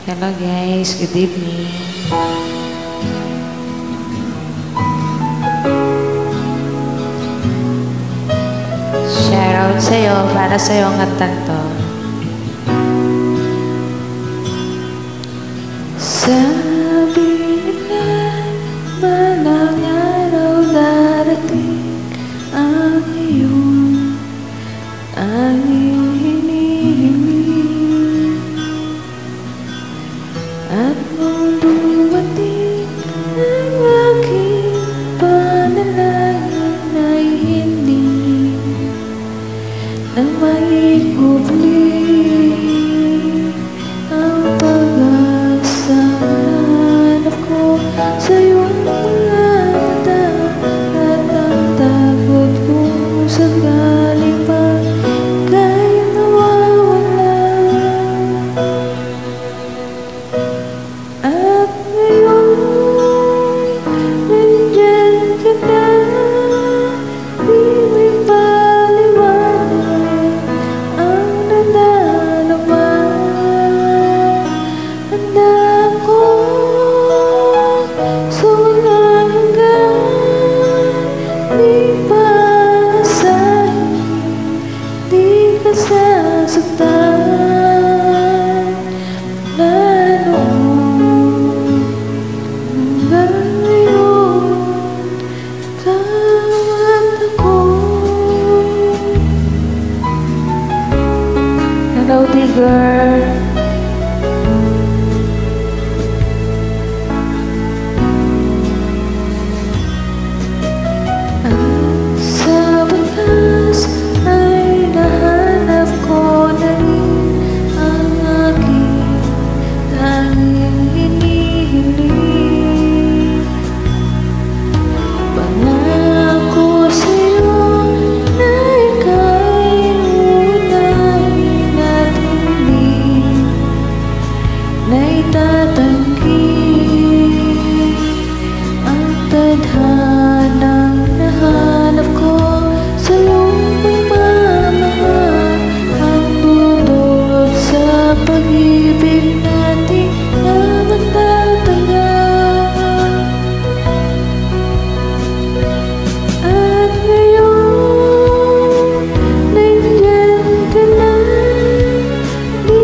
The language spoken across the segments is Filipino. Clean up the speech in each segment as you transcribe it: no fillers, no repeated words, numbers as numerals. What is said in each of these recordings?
Hello guys, good evening. Shoutout sa'yo, para sa'yo ang kantang to. Sabi nila, balang araw darating ang iyong hinihiling. At nung dumating ang aking panalangin ay hindi na maikubli ang pag-asa. Hanap ko sa iyong mga mata at ang takot ko sakaling pa kaya nawawala. At ngayon, nandyan ka na, di may paliwanag ang nadarama. Handa ako sa walang hanggan, di pa asahin, di ka sasaktan. Lalo hanggang ngayon, tawag ako. Hello, Tigger. Sa wakas ay nahanap ko na rin ang aking tanging hinihiling. Pangako sa'yo na ika'y unahin at hindi na itatanggi ang tadhanang nahanap ko sa iyong pagmamahal, ang dudulot sa pag-ibig natin na magtatagal. At ngayon, nandyan ka na, di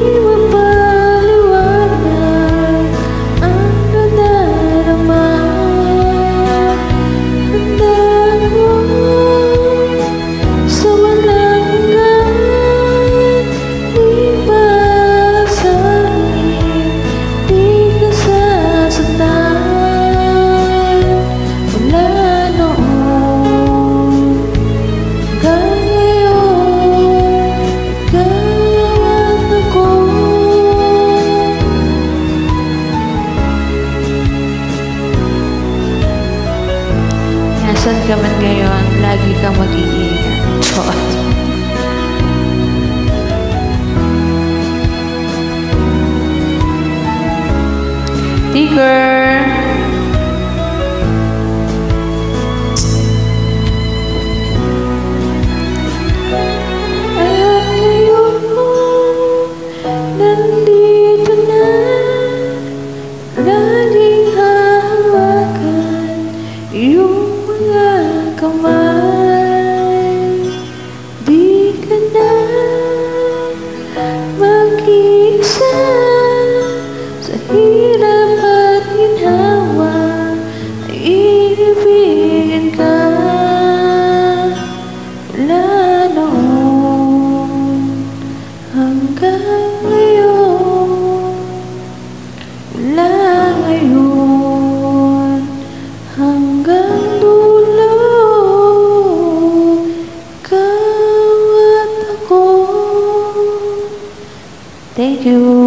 mapaliwanag ang nadarama. Handa ako sa walang hanggan, di pa asahin, di ka sasaktan. Mula noon hanggang ngayon, ikaw ako. Nasaan ka man ngayon, lagi kang mag-iingat. Chot. Tigger! At ngayon mo, nandito na, laging hahawakan iyong mga kamay. Di ka na mag-iisa sa hirap at ginhawa, iibigin ka. Mula noon hanggang ngayon, mula ngayon hanggang dulo, ikaw at ako. Thank you.